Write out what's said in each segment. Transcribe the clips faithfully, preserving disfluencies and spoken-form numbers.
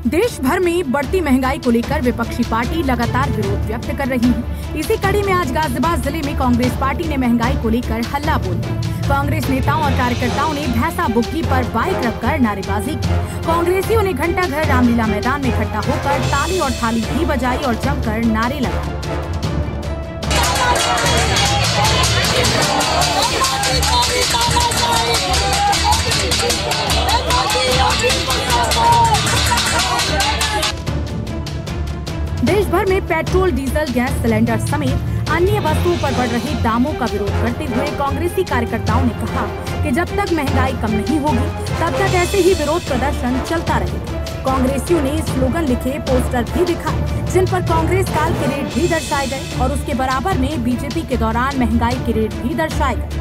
देश भर में बढ़ती महंगाई को लेकर विपक्षी पार्टी लगातार विरोध व्यक्त कर रही है। इसी कड़ी में आज गाजियाबाद जिले में कांग्रेस पार्टी ने महंगाई को लेकर हल्ला बोल दिया। कांग्रेस नेताओं और कार्यकर्ताओं ने भैंसा बुग्गी पर बाइक रखकर नारेबाजी की। कांग्रेसियों ने घंटा घर रामलीला मैदान में इकट्ठा होकर ताली और थाली भी बजाई और जमकर नारे लगाए। देश भर में पेट्रोल, डीजल, गैस सिलेंडर समेत अन्य वस्तुओं पर बढ़ रहे दामों का विरोध करते हुए कांग्रेसी कार्यकर्ताओं ने कहा कि जब तक महंगाई कम नहीं होगी तब तक ऐसे ही विरोध प्रदर्शन चलता रहेगा। कांग्रेसियों ने स्लोगन लिखे पोस्टर भी दिखाए जिन पर कांग्रेस काल के रेट भी दर्शाए गए और उसके बराबर में बीजेपी के दौरान महंगाई के रेट भी दर्शाए गए।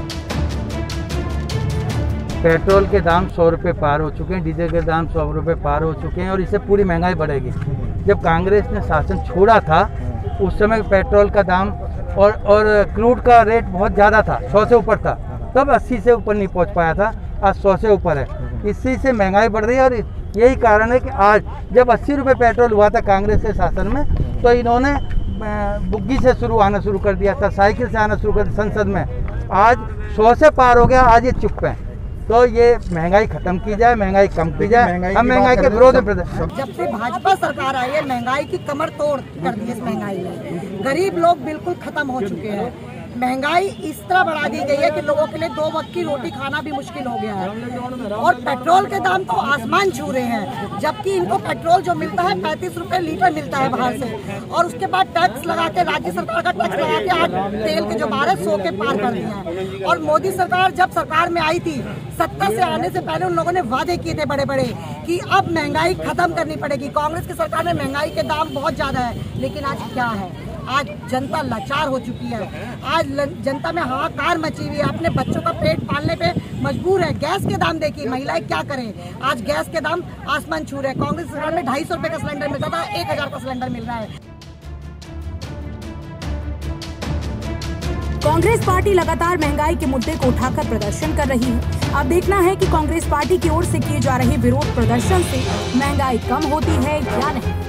पेट्रोल के दाम सौ रुपये पार हो चुके हैं, डीजल के दाम सौ रुपये पार हो चुके हैं और इससे पूरी महंगाई बढ़ेगी। जब कांग्रेस ने शासन छोड़ा था उस समय पेट्रोल का दाम और और क्रूड का रेट बहुत ज़्यादा था, सौ से ऊपर था, तब अस्सी से ऊपर नहीं पहुंच पाया था, आज सौ से ऊपर है। इसी से महंगाई बढ़ रही है और यही कारण है कि आज जब अस्सी रुपये पेट्रोल हुआ था कांग्रेस के शासन में तो इन्होंने बुग्गी से शुरू आना शुरू कर दिया था, साइकिल से आना शुरू कर दिया संसद में। आज सौ से पार हो गया, आज ये चुप है। तो ये महंगाई खत्म की जाए, महंगाई कम की जाए, हम महंगाई के विरोध में। जब से भाजपा सरकार आई है महंगाई की कमर तोड़ कर दी है। इस महंगाई में गरीब लोग बिल्कुल खत्म हो चुके हैं। महंगाई इस तरह बढ़ा दी गई है कि लोगों के लिए दो वक्त की रोटी खाना भी मुश्किल हो गया है और पेट्रोल के दाम तो आसमान छू रहे हैं, जबकि इनको पेट्रोल जो मिलता है पैंतीस रुपए लीटर मिलता है बाहर से और उसके बाद टैक्स लगा के राज्य सरकार का टैक्स लगा के आज तेल के जो बारह सौ के पार कर दिया है। और मोदी सरकार जब सरकार में आई थी सत्ता से आने से पहले उन लोगों ने वादे किए थे बड़े बड़े कि अब महंगाई खत्म करनी पड़ेगी। कांग्रेस की सरकार में महंगाई के दाम बहुत ज्यादा है, लेकिन आज क्या है, आज जनता लाचार हो चुकी है। आज जनता में हाहाकार मची हुई है, अपने बच्चों का पेट पालने पे मजबूर है। गैस के दाम देखिए, महिलाएं क्या करें, आज गैस के दाम आसमान छू रहे हैं। कांग्रेस सरकार में ढाई सौ रुपए का सिलेंडर मिलता था, एक हजार का सिलेंडर मिल रहा है। कांग्रेस पार्टी लगातार महंगाई के मुद्दे को उठाकर प्रदर्शन कर रही है। अब देखना है कि कांग्रेस पार्टी की ओर से किए जा रहे विरोध प्रदर्शन से महंगाई कम होती है या नहीं।